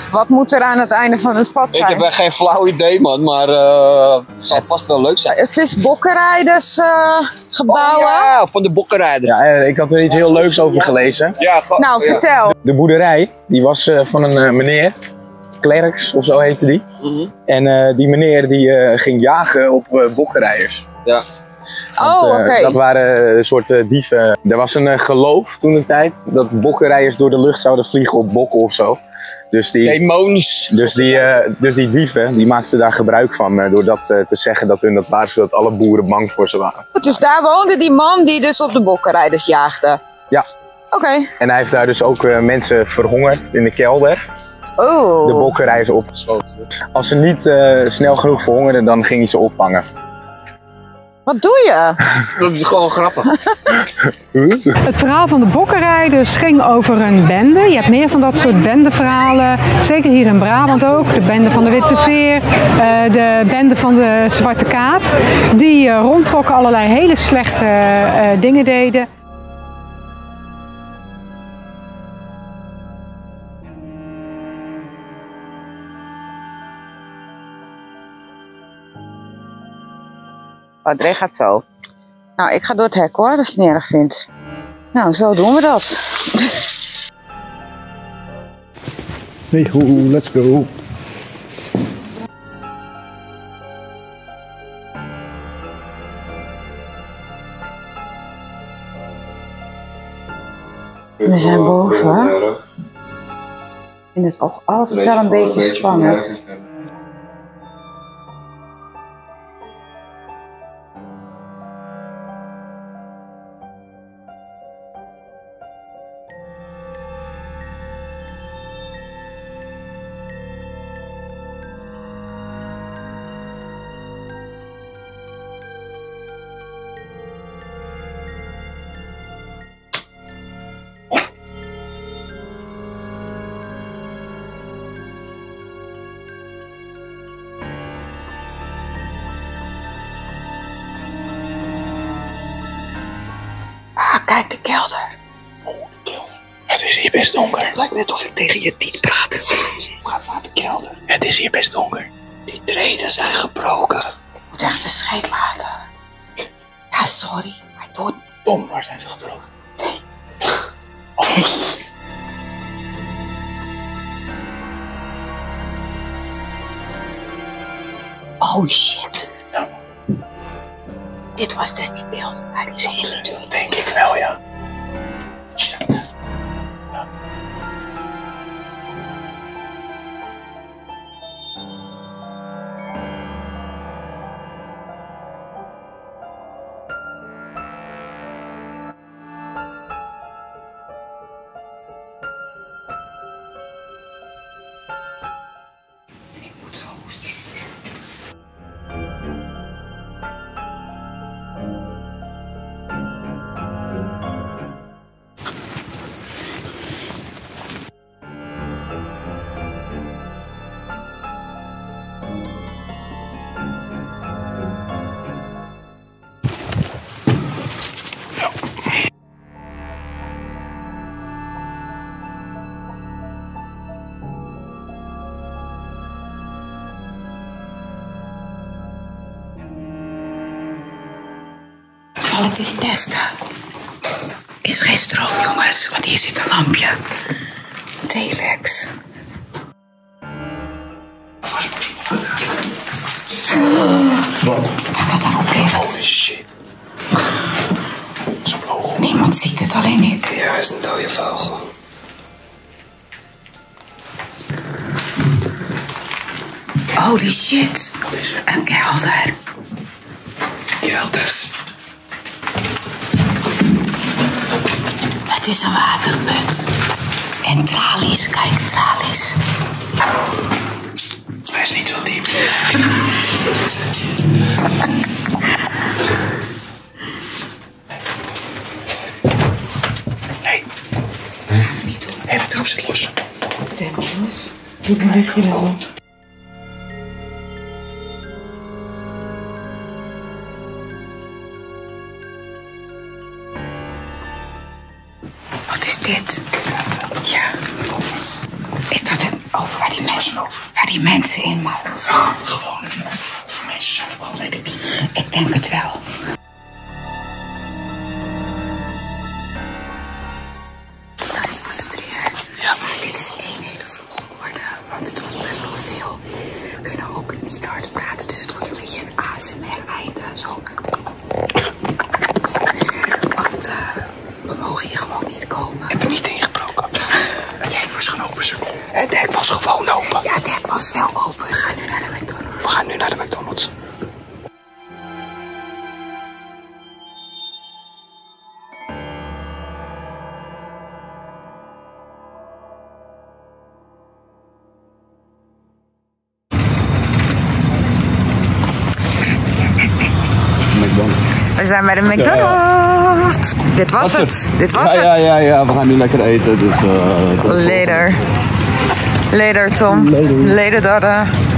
Wat moet er aan het einde van het pad zijn? Ik heb echt geen flauw idee, man, maar het zal vast wel leuk zijn. Het is bokkenrijdersgebouwen. Ja, van de bokkenrijders. Ja, ik had er iets heel leuks over gelezen. Ja, Nou, vertel. De boerderij, die was van een meneer, Klerks of zo heette die. En die meneer die ging jagen op bokkenrijders. Ja. Oké. Dat waren een soort dieven. Er was een geloof toen een tijd dat bokkenrijders door de lucht zouden vliegen op bokken of zo. Dus Demonisch. dus die dieven die maakten daar gebruik van door dat te zeggen dat hun dat waren, zodat alle boeren bang voor ze waren. Dus daar woonde die man die dus op de bokkenrijders jaagde? Ja. Oké. En hij heeft daar dus ook mensen verhongerd in de kelder. Oh. De bokkenrijders opgesloten. Als ze niet snel genoeg verhongerden, dan ging hij ze opvangen. Wat doe je? Dat is gewoon grappig. Het verhaal van de bokkenrijders ging over een bende. Je hebt meer van dat soort bendeverhalen. Zeker hier in Brabant ook. De bende van de Witte Veer. De bende van de Zwarte Kaat. Die rondtrokken, allerlei hele slechte dingen deden. André gaat zo. Nou, ik ga door het hek hoor, als je het niet erg vindt. Nou, zo doen we dat. Hey ho, let's go. We zijn boven. En het is ook altijd wel een beetje spannend. Kijk, de kelder. Oh, de kelder. Het is hier best donker. Het lijkt net of ik tegen je tiet praat. Ga naar de kelder. Het is hier best donker. Die treden zijn gebroken. Ik moet echt de scheet laten. Ja, sorry. Maar doe het. Tom, waar zijn ze gebroken? Nee. Oh shit. Nou, Dit was dus die kelder waar die zit. dat denk ik wel, ja. Zal ik eens testen? Is geen stroom, jongens, want hier zit een lampje. Telex. Wat? Kijk wat daarop ligt. Holy shit. Zo'n vogel. Niemand ziet het, alleen ik. Ja, is een dode vogel. Holy shit. Wat is er? Een kelder. Kelders. Het is een waterput. En tralies, kijk, tralies. Hij is niet zo diep. Nee. Niet doen. Hé, de trap zit los. Jongens, hoe lig je nou? Wat is dit? Ja. Is dat een Over waar die mensen in mogen. Gewoon een oven. Voor mensen zijn verbrand, weet ik niet. Ik denk het wel. Nou, dit was het weer. Ja. Maar dit is één hele vlog geworden, want het was best wel veel. We kunnen ook niet hard praten, dus het wordt een beetje een ASMR-einde. Zo. Want we mogen hier gewoon niet komen. Ik heb er niet ingebroken. Het hek was gewoon open, sukkel. Het hek was gewoon open. Ja, het hek was wel open. We gaan nu naar de McDonald's. We gaan nu naar de McDonald's. We zijn bij de McDonald's. Ja. Dit was het. Dit was het. Ja, we gaan nu lekker eten. Dus, Later. Later, Tom. Later, Dada.